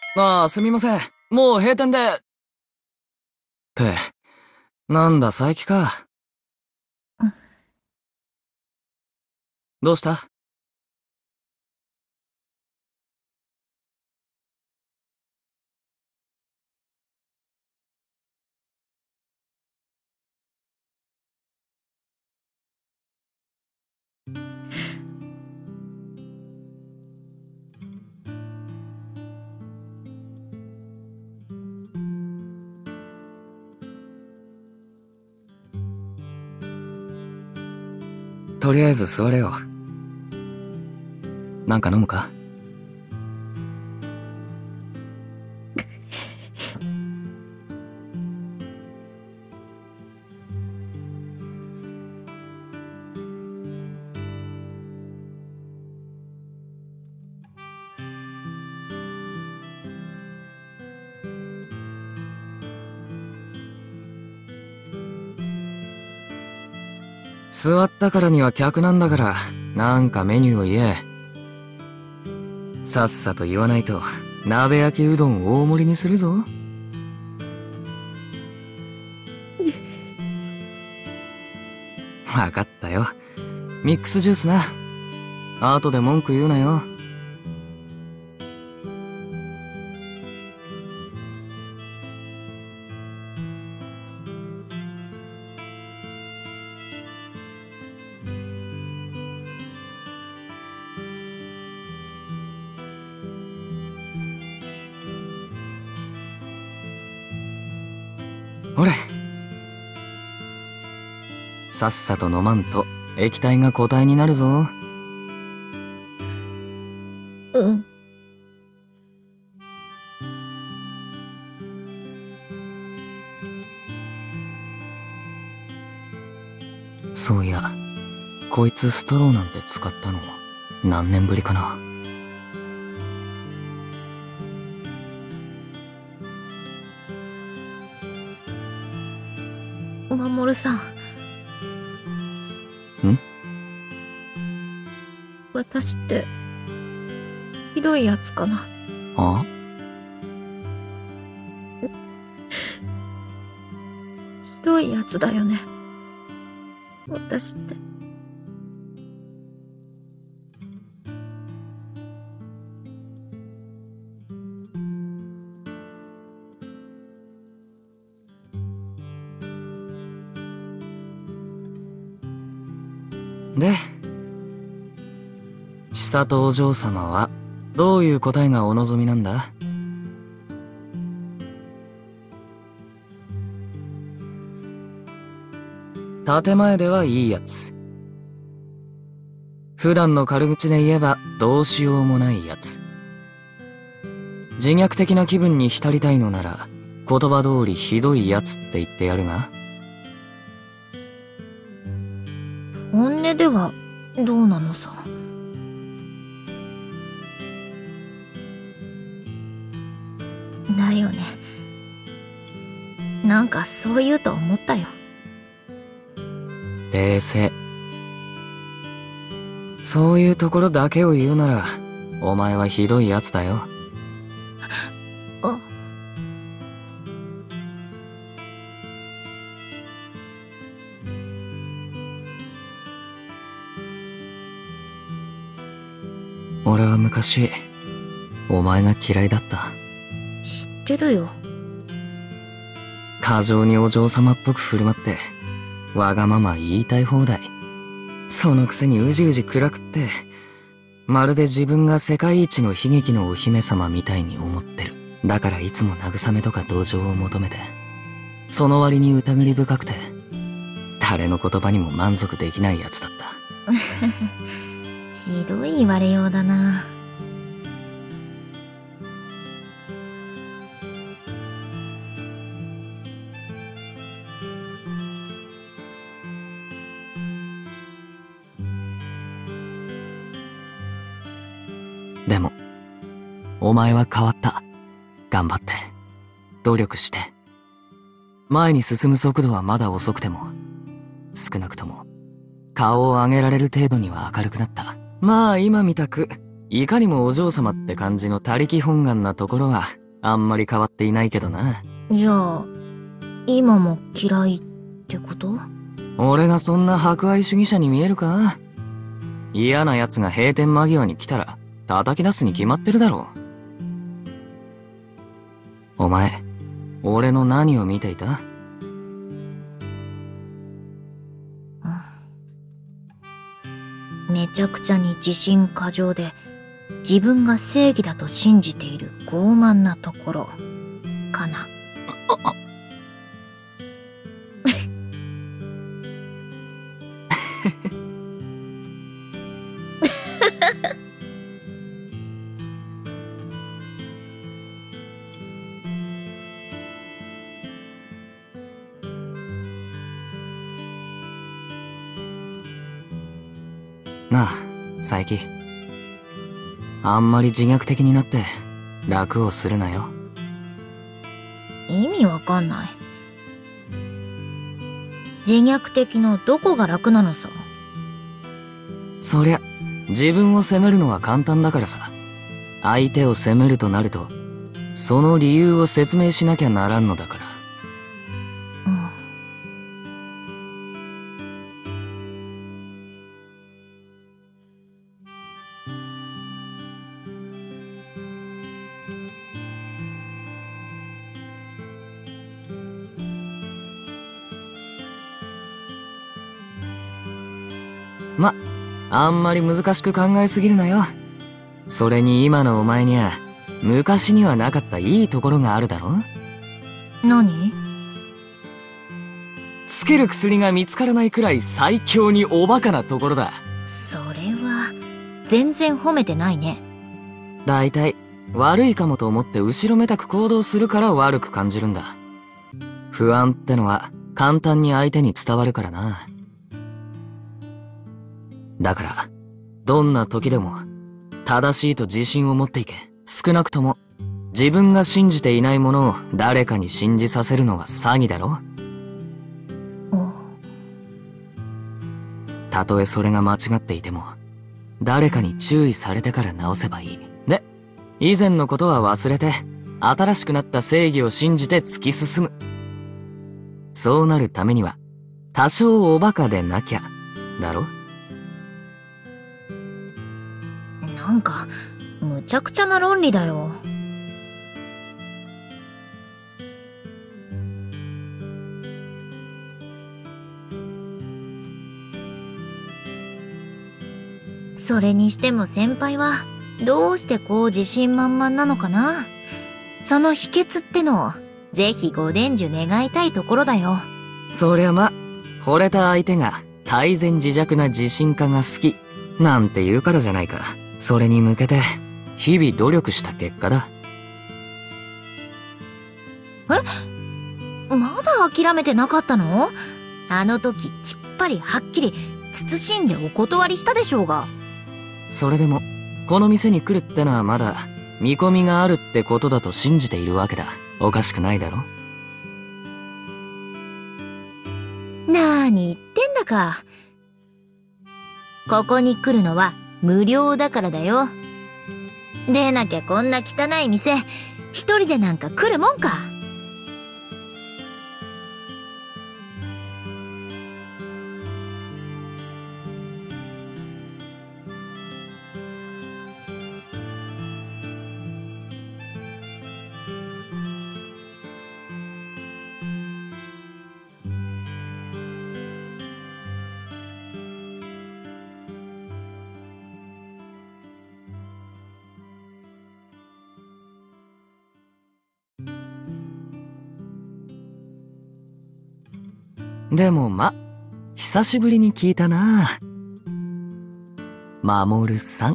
ああ、すみません。もう閉店で。って、なんだ佐伯か。 うん。 どうした？とりあえず座れよ。なんか飲むか？座ったからには客なんだから、なんかメニューを言え。さっさと言わないと、鍋焼きうどん大盛りにするぞ。わかったよ。ミックスジュースな。後で文句言うなよ。ほれ。さっさと飲まんと、液体が固体になるぞ。 うん。 そういや、こいつストローなんて使ったの、何年ぶりかな。 守さん。 ん？ 私って、ひどいやつかな。 あ？ ひどいやつだよね。私って。 で、千里お嬢様は、どういう答えがお望みなんだ？建前ではいいやつ。普段の軽口で言えばどうしようもないやつ。自虐的な気分に浸りたいのなら、言葉通りひどいやつって言ってやるが。 本音では、どうなのさ。だよね。なんかそう言うと思ったよ。 訂正。そういうところだけを言うなら、お前はひどいやつだよ。 あ、 俺は昔、お前が嫌いだった。 知ってるよ。 過剰にお嬢様っぽく振る舞って、わがまま言いたい放題。そのくせにうじうじ暗くって、まるで自分が世界一の悲劇のお姫様みたいに思ってる。だからいつも慰めとか同情を求めて、その割に疑り深くて、誰の言葉にも満足できないやつだった。 ひどい言われようだな。 でも、お前は変わった。頑張って。努力して。前に進む速度はまだ遅くても、少なくとも、顔を上げられる程度には明るくなった。まあ今みたく、いかにもお嬢様って感じの他力本願なところは、 あんまり変わっていないけどな。 じゃあ、今も嫌いってこと？ 俺がそんな博愛主義者に見えるか？嫌な奴が閉店間際に来たら叩き出すに決まってるだろう。お前、俺の何を見ていた？ めちゃくちゃに自信過剰で、自分が正義だと信じている傲慢なところ、かな。 なあ、佐伯。あんまり自虐的になって楽をするなよ。 意味わかんない。自虐的のどこが楽なのさ。 そりゃ、自分を責めるのは簡単だからさ。相手を責めるとなると、その理由を説明しなきゃならんのだから。ま、あんまり難しく考えすぎるなよ。それに今のお前には、昔にはなかったいいところがあるだろ？ 何？ つける薬が見つからないくらい最強におバカなところだ。 それは、全然褒めてないね。 だいたい、悪いかもと思って後ろめたく行動するから悪く感じるんだ。不安ってのは、簡単に相手に伝わるからな。だから、どんな時でも、正しいと自信を持っていけ。少なくとも、自分が信じていないものを誰かに信じさせるのは詐欺だろ？たとえそれが間違っていても、誰かに注意されてから直せばいい。で、以前のことは忘れて、新しくなった正義を信じて突き進む。そうなるためには、多少おバカでなきゃ、だろ？ なんか、むちゃくちゃな論理だよ。それにしても先輩は、どうしてこう自信満々なのかな？その秘訣ってのを、ぜひご伝授願いたいところだよ。 そりゃま、惚れた相手が泰然自若な自信家が好き、なんて言うからじゃないか。それに向けて、日々努力した結果だ。 まだ諦めてなかったの？あの時きっぱりはっきり慎んでお断りしたでしょうが。 それでも、この店に来るってのはまだ、見込みがあるってことだと信じているわけだ。おかしくないだろ？ なーに言ってんだか。ここに来るのは無料だからだよ。でなきゃこんな汚い店、一人でなんか来るもんか。 でも久しぶりに聞いたな。守さん。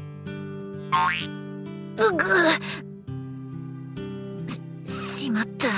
しまった。